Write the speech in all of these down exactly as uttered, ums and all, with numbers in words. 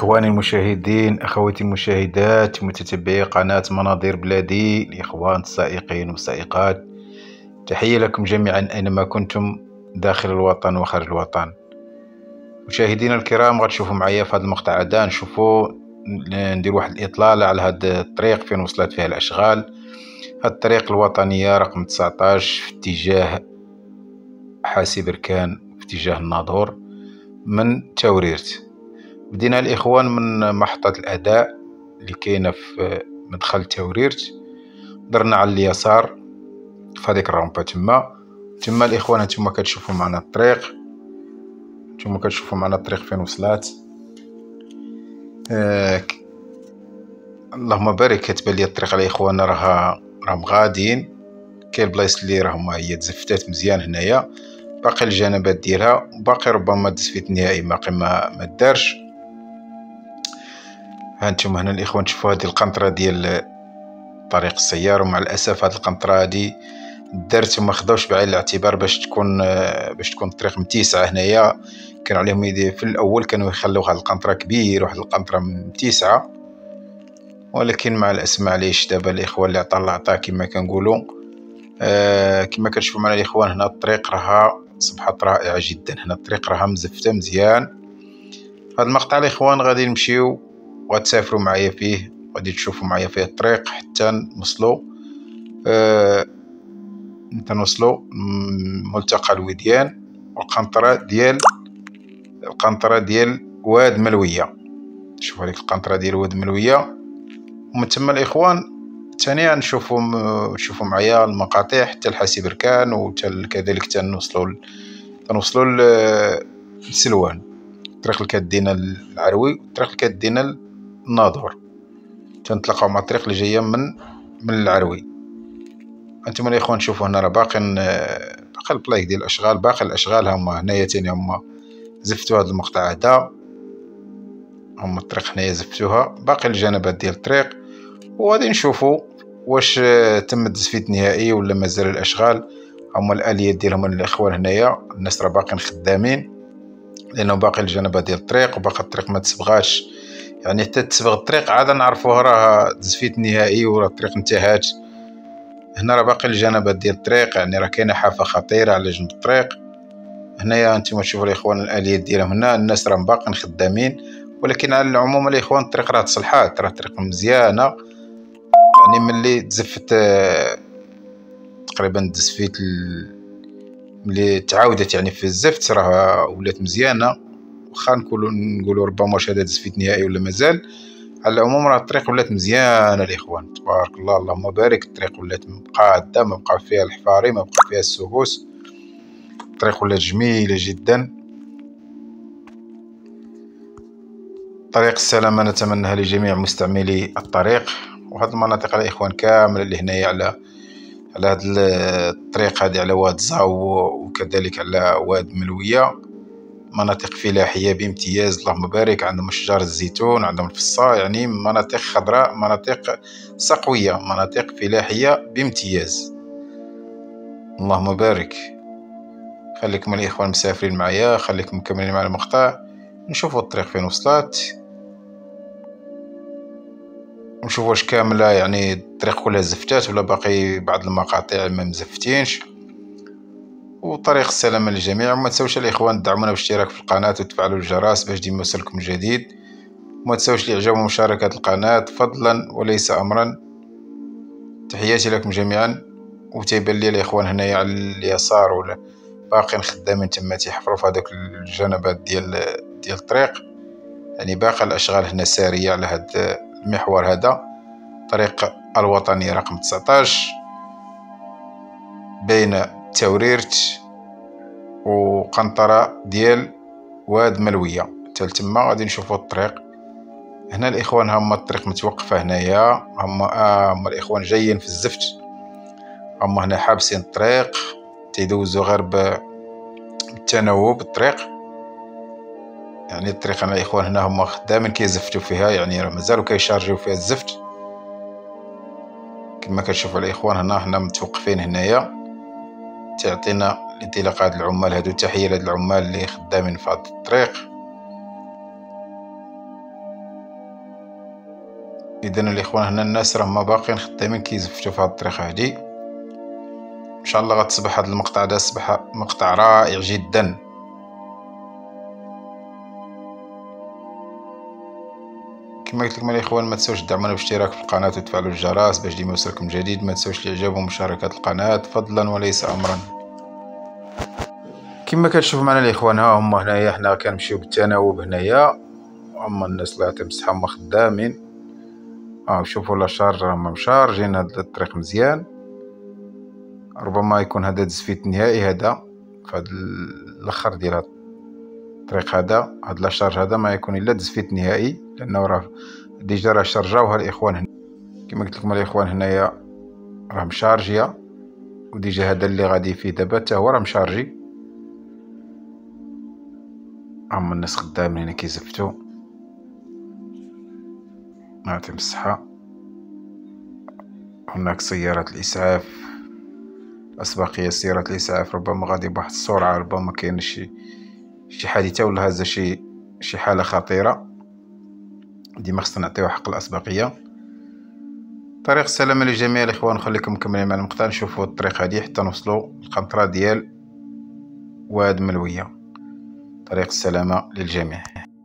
إخواني المشاهدين، أخواتي المشاهدات، متتبعي قناة مناظير بلادي، الإخوان السائقين والسائقات، تحية لكم جميعا أينما كنتم داخل الوطن وخارج الوطن. مشاهدينا الكرام، غتشوفوا معايا في هذا المقطع هذا نشوفوا ندير واحد الإطلالة على هذا الطريق فين وصلت فيها الأشغال. هذه الطريق الوطنية رقم تسعطاش في اتجاه حاسي بركان في اتجاه الناظور من توريرت. بدينا الإخوان من محطة الأداء اللي كاينة في مدخل توريرت، درنا على اليسار في هذيك الرامبة تما تما الإخوان هانتوما كتشوفوا معنا الطريق، نتوما كتشوفوا معنا الطريق فين وصلات. آه اللهم بارك. كتبان لي الطريق الإخوان راها راهم غاديين، كاين بلايص اللي راهم هي تزفتات مزيان هنايا، باقي الجنبات ديالها باقي ربما التزفيت النهائي باقي ما ما دارش. هانتوما هنا الإخوان تشوفوا هذه القنطرة ديال طريق السيار، ومع الأسف هذه القنطرة هذه دارت وما خداوش بعين الاعتبار باش تكون باش تكون الطريق متيسعة. هنايا كانوا عليهم يدي في الأول كانوا يخلوا واحد القنطرة كبير واحد القنطرة متيسعة، ولكن مع الأسف معليش دابا الإخوان اللي عطا الله عطا كما كنقولوا. آه كما كتشوفوا معنا الإخوان هنا الطريق راها صبحت رائعة جدا، هنا الطريق راها مزفتة مزيان. هذا المقطع الإخوان غادي نمشيو وغتسافروا معايا فيه، غادي تشوفوا معايا فيه الطريق حتى نوصلوا آه حتى نوصلوا ملتقى الوديان والقنطرة ديال القنطرة ديال واد ملوية. شوفوا هذيك القنطرة ديال واد ملوية، ومن تما الإخوان ثانيا نشوفوا نشوفوا معايا المقاطع حتى لحاسي بركان، وكذلك تنوصلوا تنوصلوا لسلوان. الطريق اللي كدينا العروي والطريق اللي كدينا الناظور تنتلاقاو مع الطريق اللي جايه من من العروي. انتم الاخوان شوفوا هنا راه باقي باقي البلايك ديال الاشغال، باقي الاشغال هما هنايا تاني هما زفتوا هذا المقطع هذا، هما الطريق هنايا زفتوها، باقي الجنبات ديال الطريق، وغادي نشوفوا واش تم التزفيت النهائي ولا مازال الاشغال. هما الاليات ديالهم الاخوان هنايا الناس راه باقيين خدامين، لانه باقي الجنبات ديال الطريق وباقي الطريق ما تصبغاش، يعني حتى تصبغ الطريق عاد نعرفوها راه تزفيت نهائي وراه الطريق انتهت. هنا راه باقي الجنبات ديال الطريق، يعني راه كاينه حافه خطيره على جنب الطريق. هنايا انتم تشوفوا الاخوان الاليات ديالهم هنا الناس راهم باقيين خدامين، ولكن على العموم الاخوان الطريق راه تصلحات، راه الطريق مزيانه، يعني ملي تزفت تقريبا تزفيت ملي تعاودت يعني في الزفت راه ولات مزيانه. واخا نقولوا نقولوا ربما واش هذا تزفيت نهائي ولا مازال، على العموم راه الطريق ولات مزيانه الاخوان تبارك الله اللهم بارك. الطريق ولات قاده، ما بقى فيها الحفاري، ما بقى فيها السوس، الطريق ولات جميله جدا. طريق السلامه نتمناها لجميع مستعملي الطريق، وهذه المناطق الاخوان كامله اللي هنايا على على هذا الطريق هذه على واد زاو وكذلك على واد ملويه، مناطق فلاحيه بامتياز اللهم بارك. عندهم اشجار الزيتون، عندهم الفصا، يعني مناطق خضراء، مناطق صقويه، مناطق فلاحيه بامتياز اللهم بارك. خليكم الاخوان مسافرين معايا، خليكم مكملين مع المقطع، نشوفوا الطريق فين وصلت، نشوفوا واش كامله يعني الطريق كلها زفتات ولا باقي بعض المقاطع ما مزفتينش. وطريق السلامة للجميع. وما تنساوش الاخوان تدعمونا بالاشتراك في القناة وتفعلوا الجرس باش ديما يوصلكم جديد. وما تنساوش الاعجاب ومشاركة القناة فضلا وليس امرا. تحياتي لكم جميعا. وتيبان لي الاخوان هنايا على اليسار ولا باقيين خدامين تما تيحفروا في هذوك الجنبات ديال ديال الطريق، يعني باقي الاشغال هنا سارية على هذا المحور هذا. طريق الوطنية رقم تسعطاش بين توريرت وقنطرة ديال واد ملوية حتى تما غادي نشوفوا الطريق. هنا الاخوان هما الطريق متوقفه هنايا، هما آه هما الاخوان جايين في الزفت، هما هنا حابسين الطريق تيدوزوا غير بالتناوب الطريق، يعني الطريق هنا الاخوان هنا هما خدامين كيزفتوا فيها، يعني راه مازالوا كيشارجيو فيها الزفت كما كتشوفوا الاخوان. هنا حنا متوقفين هنايا تعطينا الانطلاق هاد العمال هادو. تحيه لهاد العمال اللي خدامين في هاد الطريق. اذا الاخوان هنا الناس راهم باقيين خدامين كيزفتوا في هذه الطريقه هذه. ان شاء الله غتصبح هذا المقطع هذا اصبح مقطع رائع جدا. كما قلت لكم الاخوان ما تنساوش تدعمونا بالاشتراك في القناه وتفعلوا الجرس باش ديما يوصلكم جديد. ما تنساوش الاعجاب ومشاركه القناه فضلا وليس امرا. كما كتشوفوا معنا الاخوان ها هما هنايا حنا كنمشيو بالتناوب هنايا. هما الناس الله يعطيهم الصحه هما خدامين. ها شوفوا لا شارج راهم مشارجين هاد الطريق مزيان. ربما يكون هذا التزفيت النهائي هذا في هذا الاخر ديال هذا الطريق هذا. هاد لا شارج هذا ما يكون الا تزفيت نهائي لانه راه ديجا راه شارجاوها الاخوان هنا. كما قلت لكم الاخوان هنايا راه مشارجيه وديجا هذا اللي غادي فيه دابا حتى هو راه مشارجي. هما الناس خدامين هنا كيزفتوا يعطيهم الصحه. هناك سيارات الاسعاف الاسبقيه سيارات الاسعاف ربما غادي بواحد السرعه ربما كاين شي شي حادثه ولا هذا شي شي حاله خطيره. ديما خصنا نعطيو حق الاسبقيه. طريق السلامه للجميع الاخوان. نخليكم مكملين مع المقطع نشوفوا الطريق هذه حتى نوصلوا للقنطره ديال واد ملويه. طريق السلامه للجميع.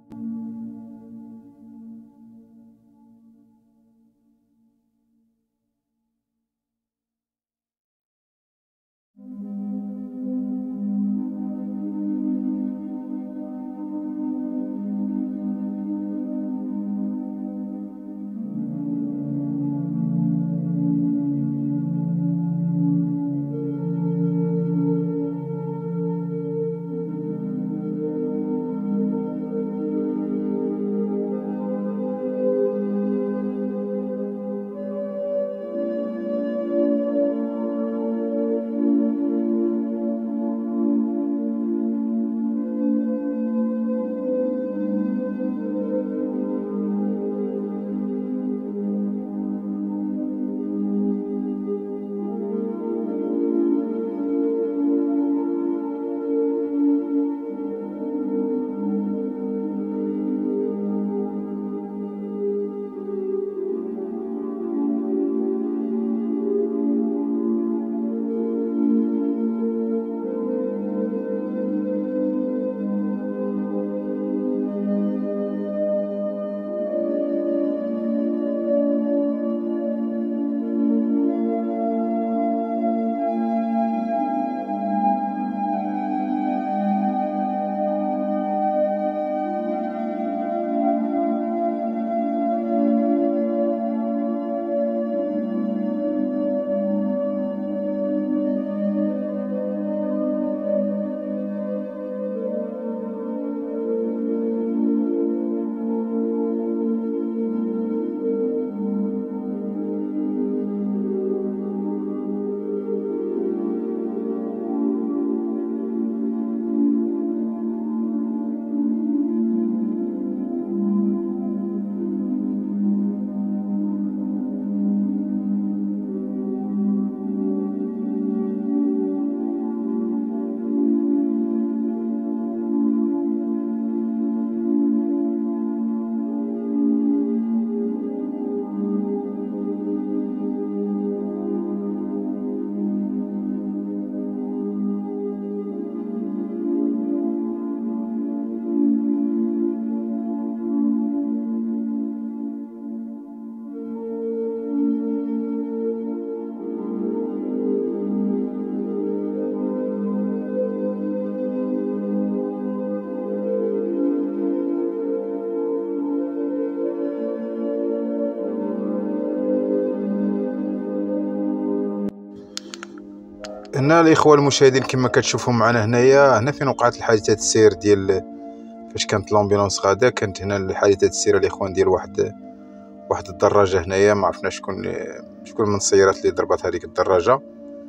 هنا الاخوه المشاهدين كما كتشوفوا معنا هنايا هنا فين وقعت الحادثه السير ديال فاش كانت لامبيلونس غادا. كانت هنا الحادثه السير الاخوان ديال واحد واحد الدراجه هنايا ما عرفنا شكون شكون من السيارات اللي ضربت هذيك الدراجه.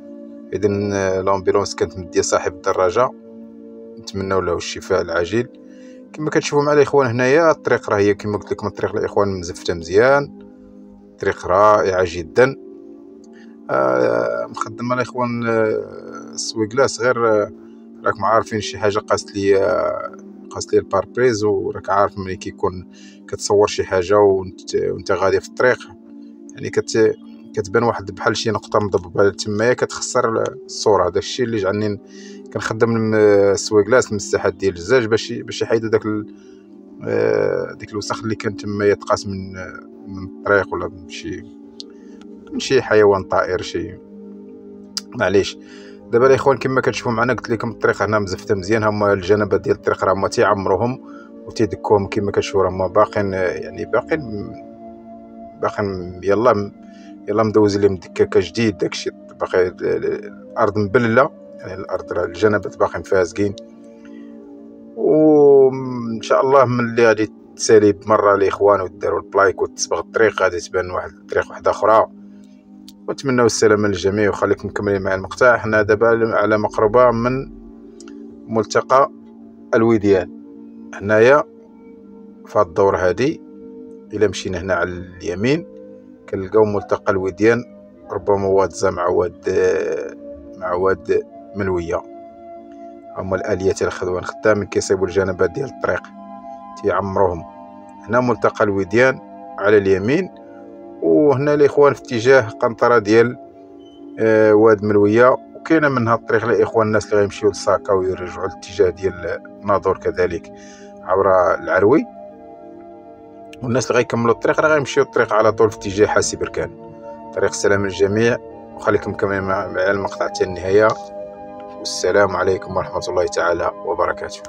اذا لامبيلونس كانت مديه صاحب الدراجه نتمنوا له الشفاء العاجل. كما كتشوفوا معنا الاخوان هنايا الطريق راه هي كما قلت لكم الطريق الاخوان مزفته مزيان طريق رائعه جدا. آه مخدمه الاخوان آه السويقلاس غير آه راكم عارفين شي حاجه قاست لي آه قاص لي الباربريز، وراك عارف ملي كيكون كتصور شي حاجه وانت وانت غادي في الطريق، يعني كت كتبان واحد بحال شي نقطه مضببه تمايا كتخسر الصوره. هذاك الشيء اللي جعلني كنخدم السويكلاس المساحات ديال الزاج باش باش يحيدوا داك ديك الوسخ اللي كان تمايا تقاس من من الطريق ولا من شي من شي حيوان طائر شي. معليش دابا الاخوان كما كتشوفوا معنا قلت لكم الطريق هنا مزفته مزيان، هما الجنبات ديال الطريق راه هما تيعمروهم وتيدكوهم كما كتشوفوا، راه هما باقين يعني باقين باقين يلا يلا مدوز لهم دكاكه جديد. داكشي باقي الارض مبلله، يعني الارض راه الجنبات باقين فازقين، وان شاء الله ملي غادي تسالي بمره الاخوان وداروا البلايك وتصبغ الطريق غادي تبان واحد الطريق واحده اخرى. ونتمنوا السلامه للجميع وخليكم مكملين مع المقطع. حنا دابا على مقربه من ملتقى الوديان هنايا في هاد الدور هادي. الا مشينا هنا على اليمين كنلقاو ملتقى الوديان، ربما واد زا مع واد مع واد ملويه، هما الاليات الخدوان خدامين كيصيبوا الجنبات ديال الطريق تيعمروهم. هنا ملتقى الوديان على اليمين، وهنا الاخوان في اتجاه قنطره ديال آه واد ملويه. وكاينه من هاد الطريق الاخوان الناس اللي غيمشيو لساكا ويرجعوا للاتجاه ديال ناظور كذلك عبر العروي، والناس اللي غيكملوا الطريق راه غيمشيو الطريق على طول في اتجاه حاسي بركان. طريق السلام للجميع، وخليكم مكملين مع المقطع حتى النهايه، والسلام عليكم ورحمه الله تعالى وبركاته.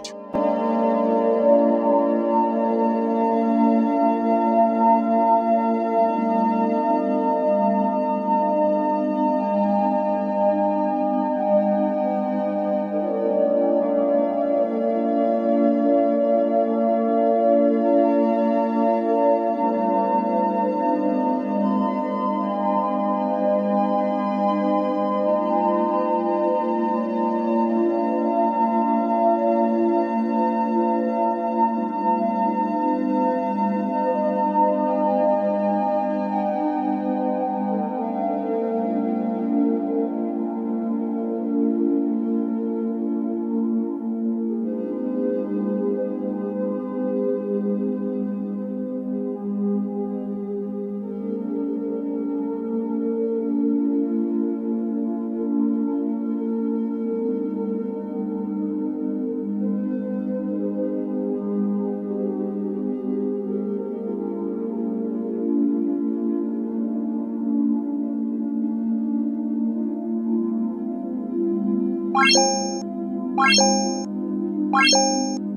Bye.